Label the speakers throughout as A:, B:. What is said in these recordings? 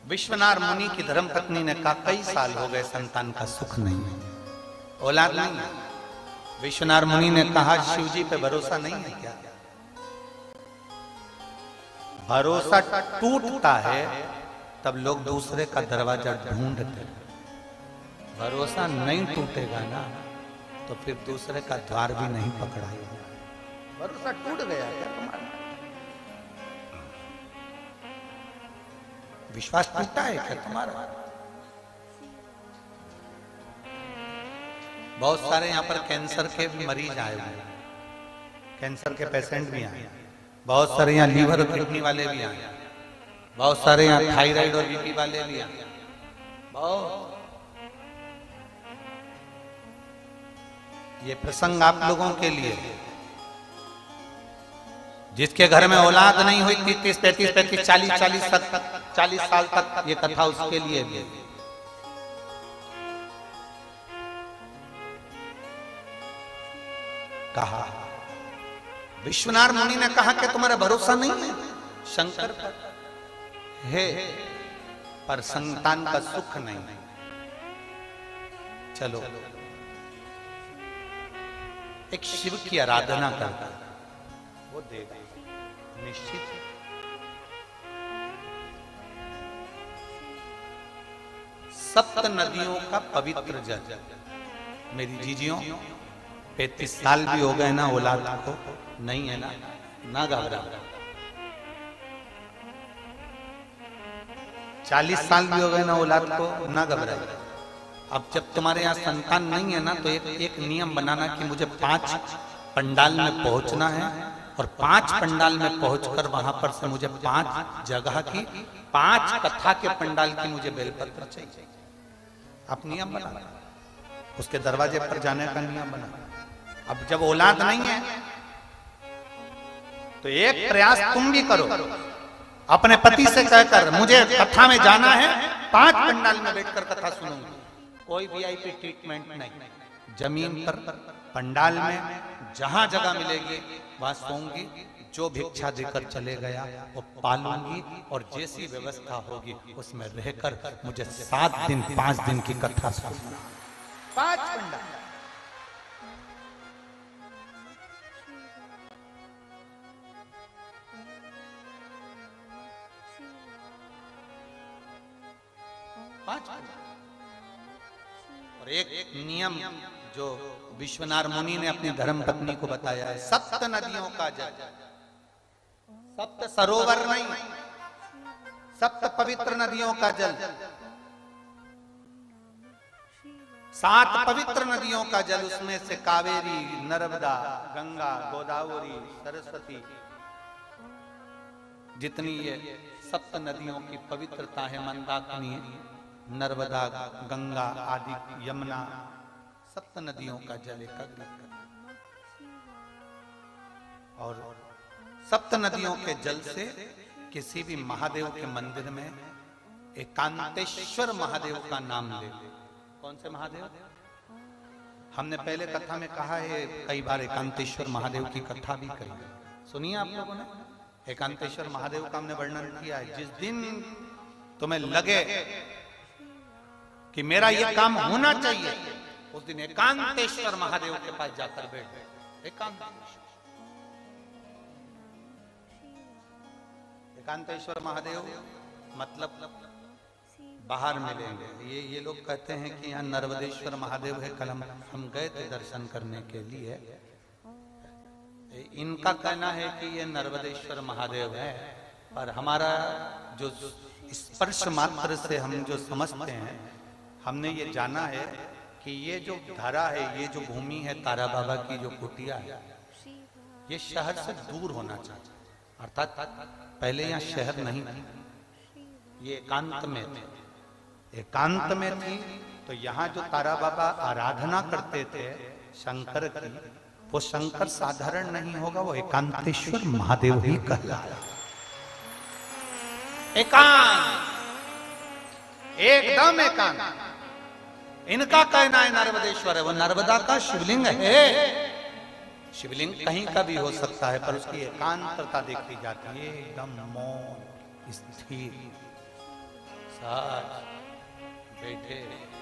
A: विश्वनाथ मुनि की धर्मपत्नी ने कहा कई साल हो गए संतान का सुख नहीं है, औलाद नहीं है। विश्वनाथ मुनि ने कहा शिव जी पे भरोसा नहीं है क्या? भरोसा टूटता है तब लोग दूसरे का दरवाजा ढूंढते हैं, भरोसा नहीं टूटेगा ना तो फिर दूसरे का द्वार भी नहीं पकड़ाएगा। भरोसा टूट गया क्या तुम्हारा? विश्वास टूटा है क्या तुम्हारा? बहुत सारे यहाँ पर कैंसर के भी मरीज आए हुए, कैंसर के पेशेंट भी आए, बहुत सारे यहाँ लीवर और किडनी वाले भी आए, बहुत सारे यहाँ थायराइड और बीपी वाले भी आए। बहुत ये प्रसंग आप लोगों के लिए, जिसके घर में औलाद नहीं हुई 30, 35, 40 साल तक ये कथा उसके लिए भी। कहा विश्वनाथ मुनि ने कहा कि तुम्हारा भरोसा नहीं है शंकर पर है, पर संतान का सुख नहीं। चलो एक शिव की आराधना करता वो देगा निश्चित। सप्त नदियों का पवित्र जल, मेरी जीजियों 35 साल भी हो गए ना औलाद को, नहीं है ना घबरा। 40 साल भी हो गए ना औलाद को, ना घबरा। अब जब तुम्हारे यहाँ संतान नहीं है ना तो एक नियम बनाना कि मुझे 5 पंडाल में पहुंचना है और 5 पंडाल में पहुंचकर वहां पर से मुझे 5 जगह की 5 कथा के पंडाल की मुझे बेलपत्र चाहिए। आप नियम बना, उसके दरवाजे पर जाने का नियम बना। अब जब औलाद नहीं है तो एक प्रयास तुम भी करो, अपने पति से कहकर मुझे कथा में जाना है, 5 पंडाल में बैठकर कथा सुनूंगी। कोई वीआईपी ट्रीटमेंट नहीं, जमीन पर पंडाल में जहां जगह मिलेगी वहां सोऊंगी, जो भिक्षा देकर चले गया वो पालूंगी और जैसी व्यवस्था होगी उसमें रहकर मुझे 7 दिन 5 दिन की कथा सुनना। 5 पंडाल। और एक नियम जो विश्वनाथ मुनि ने अपनी धर्म पत्नी को बताया है, 7 नदियों का जल, 7 सरोवर नहीं, 7 पवित्र नदियों का जल, 7 पवित्र नदियों का जल, उसमें से कावेरी, नर्मदा, गंगा, गोदावरी, सरस्वती, जितनी ये 7 नदियों की पवित्रता है, मंदाकिनी, नर्मदा, गंगा आदि, यमुना, 7 नदियों का जल एकत्रित कर और 7 नदियों के जल से किसी भी महादेव के मंदिर में एकांतेश्वर महादेव का नाम ले। कौन से महादेव? हमने पहले कथा में कहा है, कई बार एकांतेश्वर महादेव की कथा भी कही, सुनिए आप लोगों ने। एकांतेश्वर महादेव का हमने वर्णन किया है। जिस दिन तुम्हें लगे कि मेरा ये काम होना चाहिए, उस दिन एकांतेश्वर महादेव के पास जाकर बैठ। एकांतेश्वर महादेव मतलब बाहर मिलेंगे। ये लोग कहते हैं कि यहाँ नर्मदेश्वर महादेव है, कल हम गए थे दर्शन करने के लिए। इनका कहना है कि ये नर्मदेश्वर महादेव है, पर हमारा जो स्पर्श मात्र से हम जो समझते हैं, हमने ये जाना है कि ये जो धरा है, ये जो भूमि है तारा बाबा की जो कुटिया है, ये शहर से दूर होना चाहिए। अर्थात पहले यहाँ शहर नहीं थी, ये एकांत में थी। एकांत में थी तो यहाँ जो तारा बाबा आराधना करते थे शंकर की, वो शंकर साधारण नहीं होगा, वो एकांतेश्वर महादेव ही कहलाया। एकांत, एकदम एकांत। इनका कहना है नर्मदेश्वर है, वो नर्मदा का शिवलिंग है। शिवलिंग कहीं का भी हो सकता है, पर उसकी एकांतता देखी जाती है, एकदम मौन, स्थिर, साज बैठे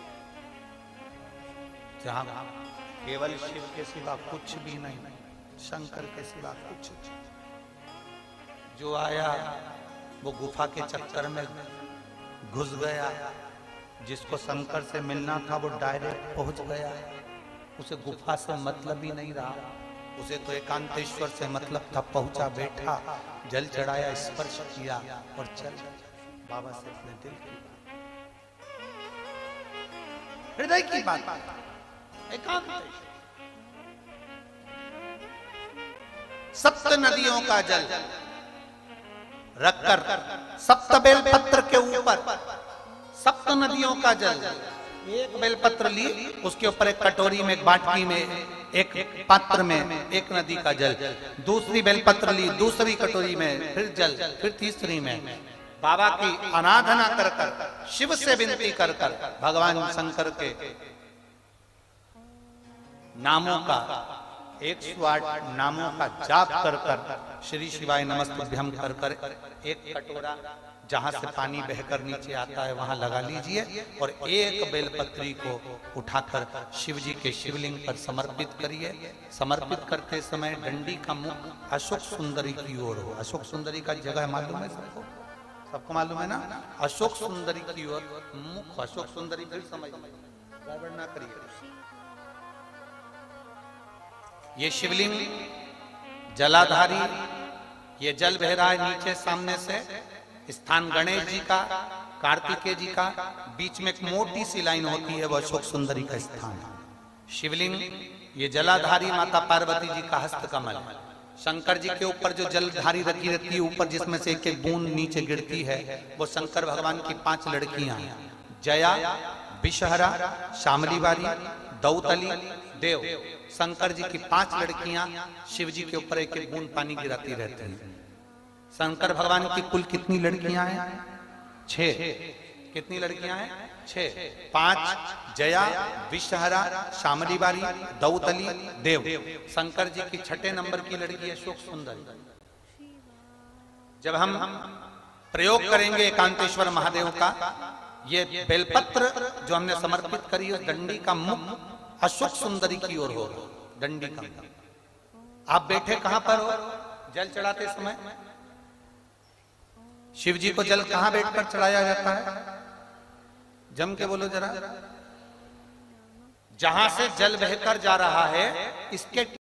A: जहां केवल शिव के सिवा कुछ भी नहीं, शंकर के सिवा कुछ नहीं। जो आया वो गुफा के चक्कर में घुस गया, जिसको शंकर से मिलना था वो डायरेक्ट पहुंच गया। उसे गुफा से मतलब ही नहीं रहा, उसे तो एकांतेश्वर से मतलब था। पहुंचा, बैठा, जल चढ़ाया, स्पर्श किया और चल बाबा से अपने दिल की हृदय की बात एकांतेश्वर। सप्त नदियों का जल रखकर सप्त बेलपत्र के ऊपर, सप्त नदियों का जल, एक बेलपत्र ली, उसके ऊपर एक कटोरी में, एक बाटकी में, एक पात्र में एक नदी का जल, दूसरी बेलपत्र ली, दूसरी कटोरी में फिर जल, फिर तीसरी में बाबा की आराधना कर कर, शिव से विनती कर कर, भगवान शंकर के नामों का 108 नामों का जाप कर कर, श्री शिवाय नमस्तुभ्यम कर कर एक कटोरा जहां से पानी बहकर नीचे आता है वहां लगा लीजिए और एक बेलपत्री को उठाकर शिव जी के शिवलिंग पर समर्पित करिए। समर्पित करते समय डंडी का मुख अशोक सुंदरी की ओर हो। अशोक सुंदरी का जगह मालूम है सबको? सबको मालूम है ना? अशोक सुंदरी की ओर मुख, अशोक सुंदरी फिर समझ गड़बड़ ना करिए। ये शिवलिंग जलाधारी, ये जल बह रहा है नीचे सामने से, स्थान गणेश जी का, कार्तिकेय जी का, बीच में एक मोटी सी लाइन होती है, वो अशोक सुंदरी का स्थान है। शिवलिंग ये जलाधारी माता पार्वती जी का हस्त कमल, शंकर जी के ऊपर जो जलधारी रखी रहती है ऊपर, जिसमें से एक एक बूंद नीचे गिरती है, वो शंकर भगवान की 5 लड़कियां हैं, जया, विषहरा, शामली बारी, दौतली, देव। शंकर जी की 5 लड़कियां शिव जी के ऊपर एक एक बूंद पानी गिराती रहती हैं। शंकर भगवान की कुल कितनी लड़कियां हैं? 6। कितनी लड़कियां हैं? 6। 5 जया, विषहरा, शामली बारी, दौतली, देव। शंकर जी की 6ठे नंबर की लड़की अशोक सुंदरी। जब हम प्रयोग करेंगे एकांतेश्वर महादेव का, ये बेलपत्र जो हमने समर्पित करी है, डंडी का मुख अशोक सुंदरी की ओर हो, डंडी का। आप बैठे कहां पर हो? जल चढ़ाते समय शिव जी को जल कहां बैठकर चढ़ाया जाता है? जम के बोलो जरा। जहां से जल बहकर जा रहा है इसके